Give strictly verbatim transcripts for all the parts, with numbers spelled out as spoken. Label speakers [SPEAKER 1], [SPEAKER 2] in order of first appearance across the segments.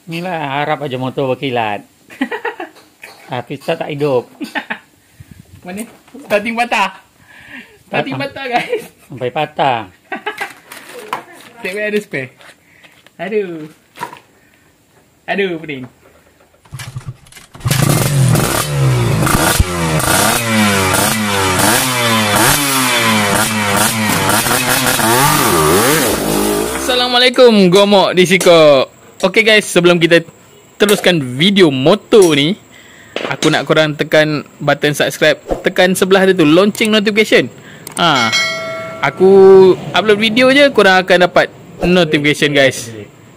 [SPEAKER 1] Inilah harap aja motor berkilat. Tapi start tak hidup.
[SPEAKER 2] Mana? Starting patah. Starting patah guys.
[SPEAKER 1] Sampai patah.
[SPEAKER 2] Cek where ada spare. Aduh. Aduh, pening. Assalamualaikum, Gomok di Siko. Oke guys, sebelum kita teruskan video motor ni, aku nak korang tekan button subscribe, tekan sebelah dia tu lonceng notification. Ha, aku upload video je, korang akan dapat notification guys.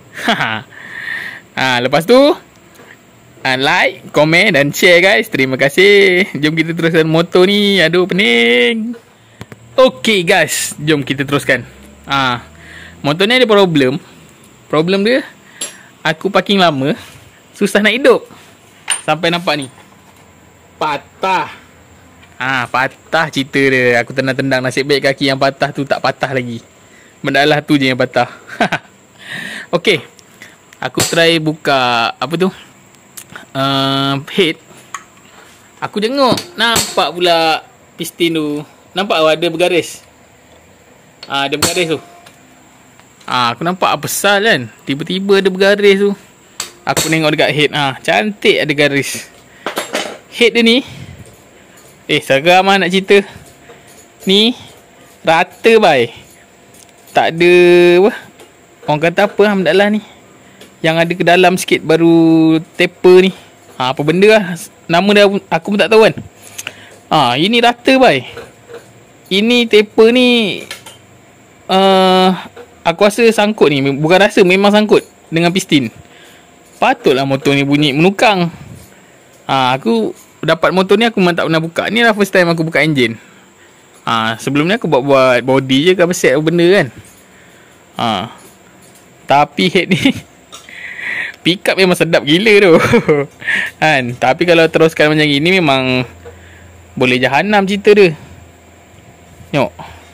[SPEAKER 2] Ha, lepas tu ha, like, komen dan share guys. Terima kasih. Jom kita teruskan motor ni. Aduh, pening. Okey guys, jom kita teruskan. Ah, motor ni ada problem. Problem dia, aku parking lama, susah nak hidup. Sampai nampak ni, patah. Ah, patah cerita dia. Aku tendang-tendang, nasib baik kaki yang patah tu tak patah lagi. Mendalah tu je yang patah. Okey, aku try buka apa tu, uh, head. Aku tengok, nampak pula piston tu. Nampak ada bergaris. Ah, ada bergaris tu. Ah, aku nampak besar kan. Tiba-tiba ada bergaris tu. Aku tengok dekat head. Ah, cantik ada garis. Head dia ni, eh, seram lah nak cerita. Ni rata bai. Tak ada apa, orang kata apa alhamdulillah ni, yang ada ke dalam sikit baru taper ni. Ha, apa benda lah, nama dia aku pun tak tahu kan. Ha, ini rata bai. Ini taper ni uh, aku rasa sangkut ni. Bukan rasa, memang sangkut dengan piston. Patutlah motor ni bunyi menukang. Ha, aku dapat motor ni, aku memang tak pernah buka. Ni lah first time aku buka enjin. Ha, sebelum ni aku buat-buat body je, cover set benda kan. Ha, tapi head ni pick up memang sedap gila tu. Kan? Tapi kalau teruskan macam ni memang boleh jahanam cerita dia. Tengok.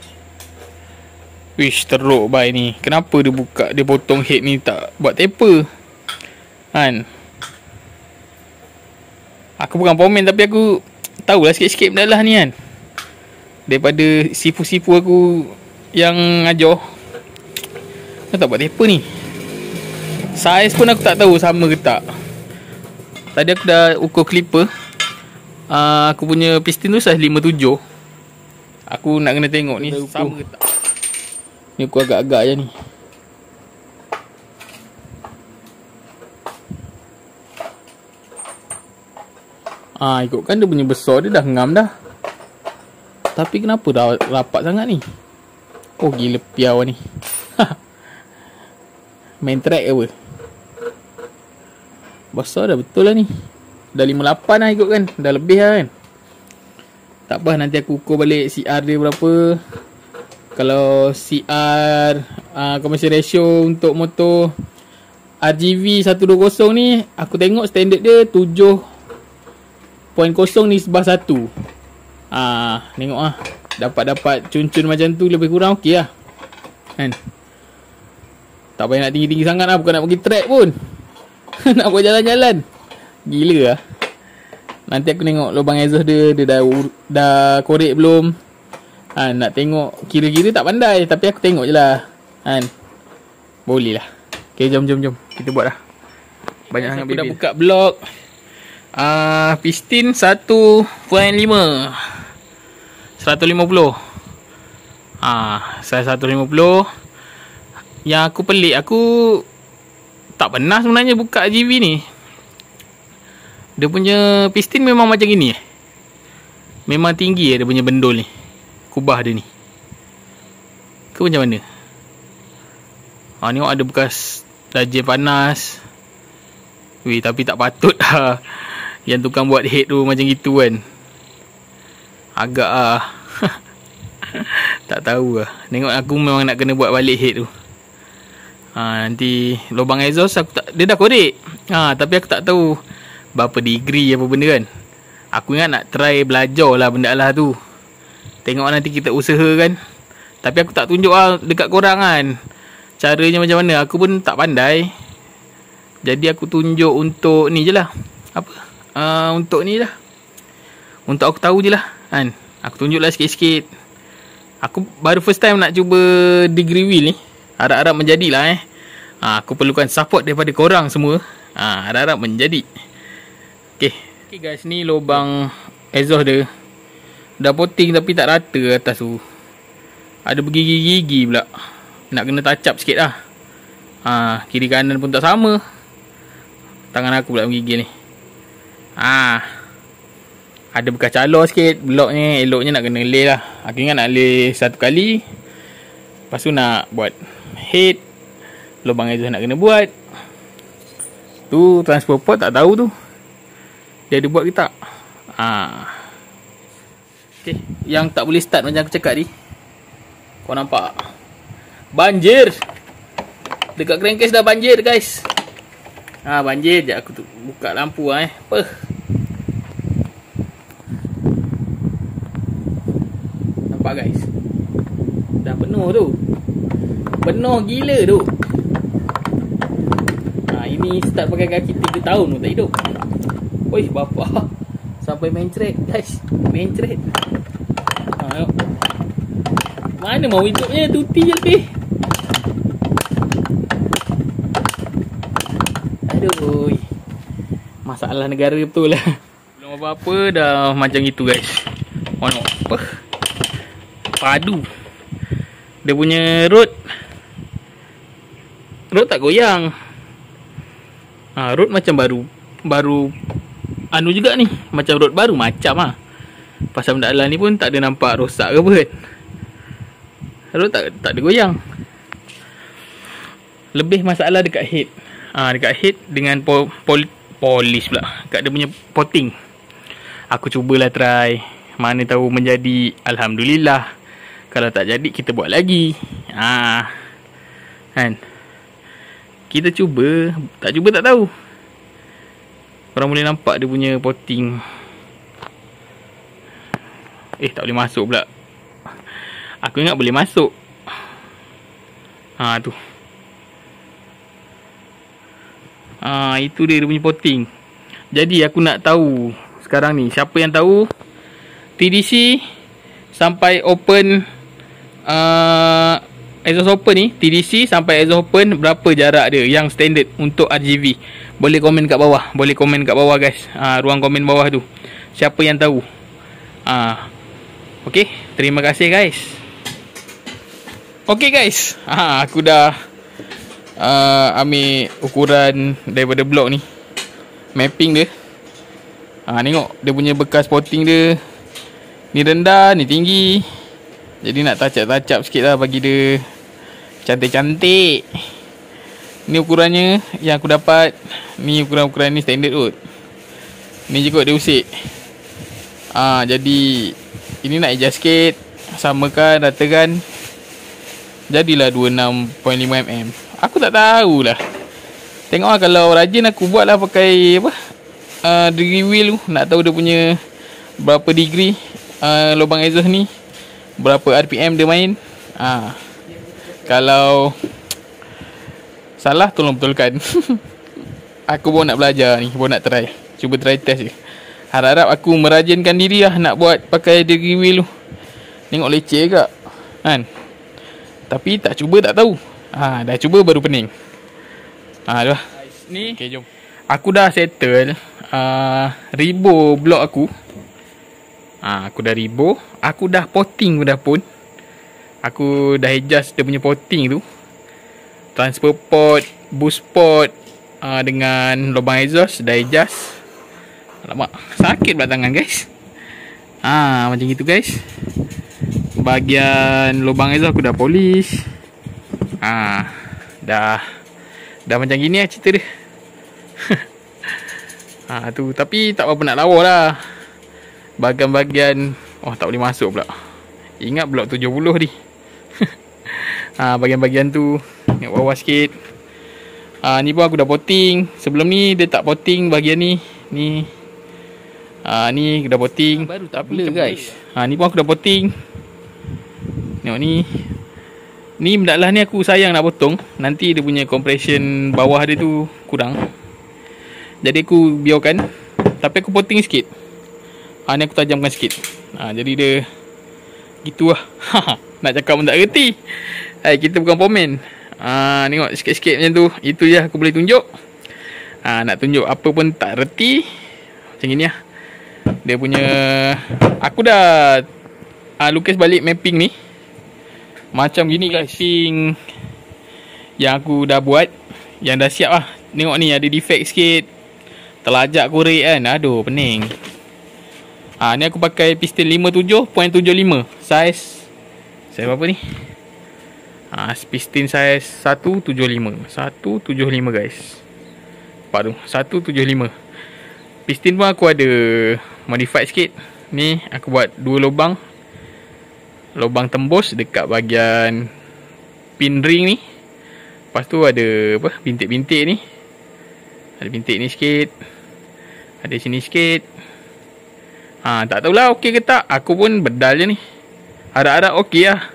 [SPEAKER 2] Wish, teruk bai ni. Kenapa dia buka, dia potong head ni tak buat taper? Kan? Aku bukan pomen tapi aku tahulah sikit-sikit benda lah ni kan. Daripada sifu-sifu aku yang ajar, aku tak buat taper ni. Saiz pun aku tak tahu sama ke tak. Tadi aku dah ukur clipper. uh, Aku punya piston tu saiz lima tujuh. Aku nak kena tengok ni sama ke tak. Ni aku agak-agak je ni. Ah, ikutkan dia punya besar, dia dah ngam dah. Tapi kenapa dah rapat sangat ni? Oh gila piau ni. Main track ke apa? Besar dah betul lah ni. Dah lima puluh lapan lah ikutkan. Dah lebih lah kan. Tak apa, nanti aku ukur balik C R dia berapa. Kalau C R uh, commercial ratio untuk motor R G V seratus dua puluh ni, aku tengok standard dia tujuh perpuluhan kosong ni sebah satu. Ah, tengok ah. Dapat-dapat cun-cun macam tu lebih kurang okey lah. Kan? Tak payah nak tinggi-tinggi sangat lah. Bukan nak pergi track pun. Nak buat jalan-jalan. Gila lah. Nanti aku tengok lubang exhaust dia, dia dah dah korek belum. Ha, nak tengok, kira-kira tak pandai, tapi aku tengok je lah. Kan? Boleh lah. Okay, jom jom jom. Kita buat lah. Banyak sangat baby. Dah buka blok. Uh, piston satu perpuluhan lima. seratus lima puluh. Ah, saya seratus lima puluh. Yang aku pelik, aku tak pernah sebenarnya buka G V ni. Dia punya piston memang macam gini eh. Memang tinggi eh dia punya bendol ni. Kubah dia ni. Ke macam mana? Ha, ni ada bekas darjah panas. Weh, tapi tak patut lah yang tukang buat head tu macam gitu kan. Agak ah. Tak tahu lah. Tengok aku memang nak kena buat balik head tu. Ha, nanti lubang exhaust aku tak, dia dah korek. Ha, tapi aku tak tahu berapa degree apa benda kan. Aku ingat nak try belajar lah benda lah tu. Tengok nanti kita usaha kan. Tapi aku tak tunjuk lah dekat korang kan caranya macam mana. Aku pun tak pandai. Jadi aku tunjuk untuk ni je lah. Apa? Uh, untuk ni lah. Untuk aku tahu je lah kan. Aku tunjuk lah sikit-sikit. Aku baru first time nak cuba degree wheel ni. Harap-harap menjadilah eh. Ha, aku perlukan support daripada korang semua. Ha, harap-harap menjadi. Okay. Okay guys, ni lubang exhaust dia. Dah potting tapi tak rata atas tu. Ada bergigi-gigi pula. Nak kena touch up sikit lah. Ha, kiri kanan pun tak sama. Tangan aku pula menggigil ni. Ha, ada bekas calor sikit. Blok ni eloknya nak kena lay lah. Aku ingat nak lay satu kali. Lepas tu nak buat head. Lubang exhaust nak kena buat. Tu transport port tak tahu tu dia ada buat ke tak. Ha. Okay. Yang tak boleh start macam aku cakap ni. Kau nampak banjir. Dekat crankcase dah banjir guys. Ha, banjir. Sekejap aku tu buka lampu lah eh. Apa? Nampak guys. Dah penuh tu. Penuh gila tu. Ha, ini start pakai kaki tiga tahun tu tak hidup. Oi bapa. Sampai main thread guys. Main thread. Ha, mana mau hidupnya. Tuti je lebih. Aduh. Masalah negara betul lah. Belum apa-apa dah macam itu guys. Oh no. Apa? Padu. Dia punya road. Road tak goyang. Ha, road macam baru. Baru. Anu juga ni. Macam road baru. Macam lah. Pasal benda ni pun tak ada nampak rosak ke pun. Road tak, tak ada goyang. Lebih masalah dekat head. Ha, dekat head dengan pol, pol, polish pula. Dekat dia punya potting. Aku cubalah try. Mana tahu menjadi. Alhamdulillah. Kalau tak jadi kita buat lagi. Ha, kan. Kita cuba. Tak cuba tak tahu. Korang boleh nampak dia punya potting. Eh tak boleh masuk pula. Aku ingat boleh masuk. Ha tu. Ha itu dia, dia punya potting. Jadi aku nak tahu sekarang ni siapa yang tahu T D C sampai open uh, exhaust open ni, T D C sampai exhaust open berapa jarak dia yang standard untuk R G V. Boleh komen kat bawah. Boleh komen kat bawah guys. Ha, ruang komen bawah tu. Siapa yang tahu? Ha. Okey, terima kasih guys. Okey guys. Ha, aku dah uh, ambil ukuran daripada blok ni. Mapping dia. Ha, tengok dia punya bekas potting dia. Ni rendah, ni tinggi. Jadi nak touch-up-touch-up sikit lah bagi dia cantik-cantik. Ni ukurannya yang aku dapat. Ni ukuran-ukuran ni standard kot. Ni je kot dia usik. Ah, jadi ini nak adjust sikit. Samakan, ratakan. Jadilah dua puluh enam perpuluhan lima milimeter. Aku tak tahulah. Tengoklah kalau rajin aku buat lah pakai apa? Uh, degree wheel tu. Nak tahu dia punya berapa degree uh, lubang exhaust ni. Berapa R P M dia main. Ah, kalau salah tolong betulkan. Aku pun nak belajar ni, pun nak try. Cuba try test je. Harap-harap aku merajinkan diri lah nak buat pakai degree wheel tu. Tengok leceh ke kan. Tapi tak cuba tak tahu. Ha, dah cuba baru pening. Ha, dah. Ni okay, jom. Aku dah settle uh, ribo blok aku. Ha, aku dah ribo. Aku dah potting dah pun. Aku dah adjust dia punya potting tu. Transfer port, boost port uh, dengan lubang exhaust dah adjust. Alamak, sakit pula tangan guys. Ah, macam gitu guys. Bahagian lubang exhaust aku dah polish. Ah, dah dah macam gini lah cerita dia. Ah tu, tapi tak apa nak lawa lah. Bahagian-bahagian oh tak boleh masuk pula. Ingat blok tujuh puluh ni. Ah, bahagian-bahagian tu tengok bawah sikit. Ah, ni pun aku dah potting. Sebelum ni dia tak potting bahagian ni. Ni ah, ni dah potting. Baru tak blur guys. Ah, ni pun aku dah potting. Tengok ni. Ni mendalah ni aku sayang nak potong. Nanti dia punya compression bawah dia tu kurang. Jadi aku biarkan. Tapi aku potong sikit. Ha, ni aku tajamkan sikit. Ha, jadi dia gitu lah. Nak cakap pun tak reti. Hai, kita bukan pomen. Ha, tengok sikit-sikit macam tu. Itu je aku boleh tunjuk. Ha, nak tunjuk apa pun tak reti. Macam ni lah. Dia punya, aku dah ha, lukis balik mapping ni. Macam gini guys, mapping yang aku dah buat, yang dah siap lah. Tengok ni ada defect sikit, terlajak korek kan. Aduh pening. Ah, ni aku pakai piston lima puluh tujuh titik tujuh lima. Saiz Saiz berapa ni? Ah, piston saiz seratus tujuh puluh lima. seratus tujuh puluh lima guys. Nampak tu, seratus tujuh puluh lima. Piston pun aku ada modified sikit. Ni aku buat dua lubang. Lubang tembus dekat bahagian pin ring ni. Lepas tu ada apa? Bintik-bintik ni. Ada bintik ni sikit. Ada sini sikit. Ha, tak tahulah okey ke tak. Aku pun bedal je ni. Harap-harap okey lah.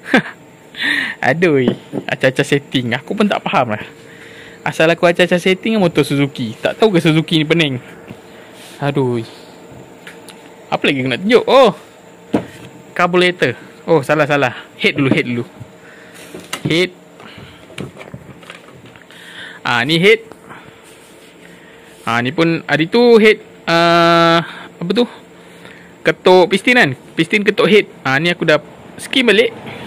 [SPEAKER 2] Aduh, acah-acah setting. Aku pun tak faham lah. Asal aku acah-acah setting motor Suzuki. Tak tahu ke Suzuki ni pening. Aduh. Apa lagi aku nak tunjuk? Oh, carburetor. Oh, salah-salah. Head dulu, head dulu. Head. Ah, ni head. Ah, ni pun hari tu head uh, apa tu? Ketuk piston kan? Piston ketuk head. Ah, ni aku dah skim balik.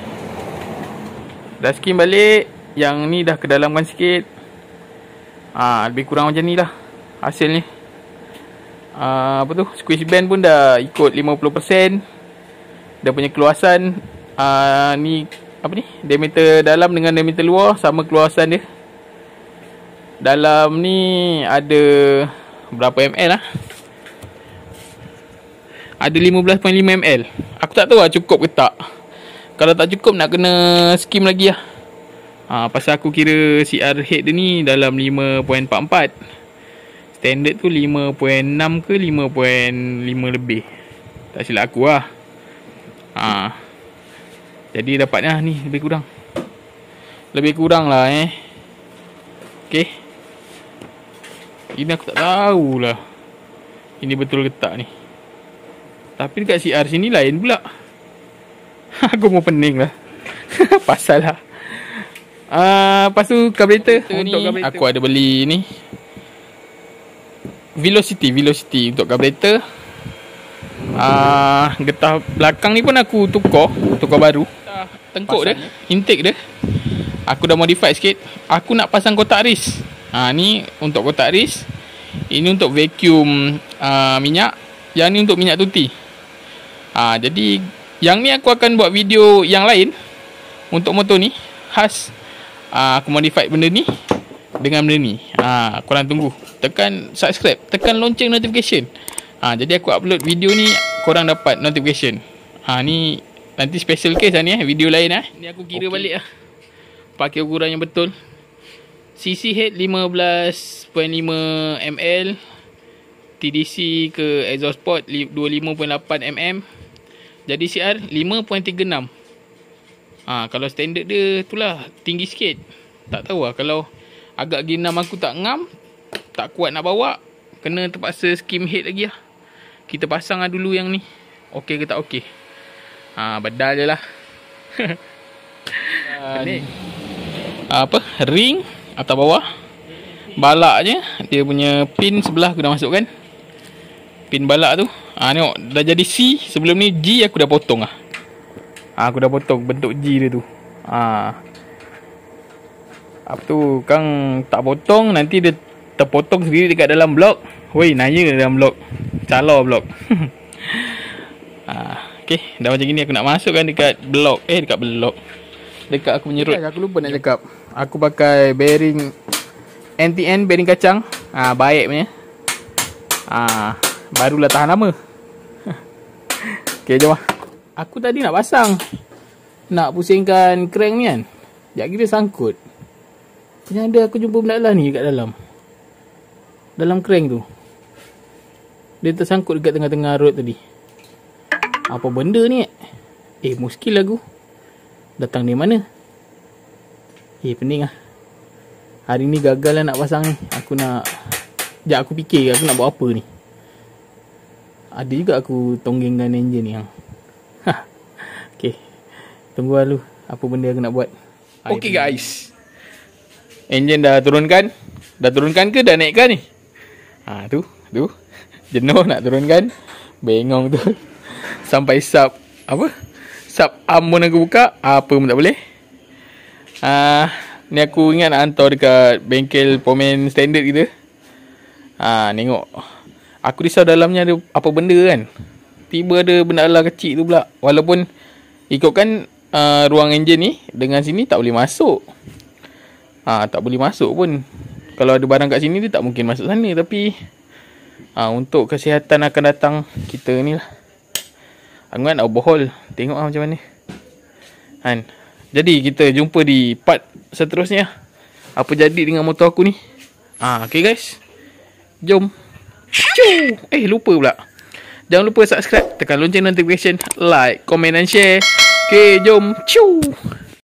[SPEAKER 2] Dah skim balik. Yang ni dah kedalamkan sikit. Ah, lebih kurang macam ni lah hasilnya. Ah, apa tu? Squeeze band pun dah ikut lima puluh peratus. Dia punya keluasan uh, ni apa ni, diameter dalam dengan diameter luar sama keluasan dia. Dalam ni ada berapa ml lah? Ada lima belas perpuluhan lima ml. Aku tak tahu lah cukup ke tak. Kalau tak cukup nak kena skim lagi lah. ha, Pasal aku kira C R head dia ni dalam lima perpuluhan empat empat. Standard tu lima perpuluhan enam ke lima perpuluhan lima lebih. Tak silap aku lah. Ha. Jadi dapatnya ni lebih kurang. Lebih kurang lah eh. Okay. Ini aku tak tahulah ini betul ke tak ni. Tapi dekat C R sini lain pula. Aku mau pening lah. Pasal lah. Uh, lepas tu carburetor ni aku ada beli ni Velocity Velocity untuk carburetor. Ah, uh, getah belakang ni pun aku tukar, tukar baru. Tengkuk dia, intake dia aku dah modify sikit. Aku nak pasang kotak ris. Ha, ni untuk kotak ris. Ini untuk vacuum uh, minyak. Yang ni untuk minyak tuti. Ha, jadi yang ni aku akan buat video yang lain untuk motor ni. Khas uh, aku modify benda ni dengan benda ni. Ha, korang tunggu. Tekan subscribe, tekan lonceng notification. Ha, jadi aku upload video ni, korang dapat notification. Ha, ni nanti special case lah ni eh, video lain eh. Ni aku kira okay. balik lah. Pakai ukuran yang betul. C C head lima belas perpuluhan lima mililiter. T D C ke exhaust port dua puluh lima perpuluhan lapan milimeter. Jadi C R lima perpuluhan tiga enam. Ha, kalau standard dia itulah tinggi sikit. Tak tahu lah, kalau agak G enam aku tak ngam, tak kuat nak bawa, kena terpaksa skim head lagi lah. Kita pasang lah dulu yang ni. Okey ke tak okey. Ha, bedal je lah. Ni apa, ring atas bawah. Balaknya dia punya pin sebelah aku dah masukkan. Pin balak tu. Ha, tengok dah jadi C. Sebelum ni G aku dah potong lah. Ha, aku dah potong bentuk G dia tu. Ha. Apa tu, Kang tak potong, nanti dia terpotong sendiri dekat dalam blok. Woi, naya dalam blok. Calor blok. ha, Okay, dah macam gini aku nak masukkan dekat blok. Eh, dekat blok. Dekat aku punya road. Aku lupa nak cakap. Aku pakai bearing N T N, bearing kacang. Ah, ha, baik punya. Ah, ha, barulah tahan lama. Okay, jom lah. Aku tadi nak pasang. Nak pusingkan crank ni kan. Sekejap kira sangkut. Ternyata aku jumpa benda lah ni kat dalam. Dalam crank tu. Dia tersangkut dekat tengah-tengah road tadi. Apa benda ni? Eh, muskil aku. Datang dari mana? Eh pening lah. Hari ni gagal lah nak pasang ni. Aku nak, sekejap aku fikir aku nak buat apa ni. Ada juga aku tonggengkan enjin ni yang. Okay, tunggu dulu apa benda aku nak buat. Okay guys, enjin dah turunkan. Dah turunkan ke dah naikkan ni? Ha tu, tu. Jenuh nak turunkan. Bengong tu. Sampai sub apa? Sub arm pun aku buka, apa pun tak boleh. Ah, ni aku ingat nak hantar dekat bengkel Pomen standard kita. Ah, tengok. Aku risau dalamnya ada apa benda kan. Tiba ada benda ala kecil tu pula. Walaupun ikutkan uh, ruang enjin ni dengan sini tak boleh masuk. Ah, tak boleh masuk pun. Kalau ada barang kat sini dia tak mungkin masuk sana. Tapi ah, untuk kesihatan akan datang kita ni lah. Aku kan nak overhaul. Tengok lah macam mana kan. Jadi kita jumpa di part seterusnya. Apa jadi dengan motor aku ni. Ah, okay guys, jom. Ciu. Eh lupa pula. Jangan lupa subscribe, tekan lonceng notification, like, komen dan share. Okay, jom. Ciu.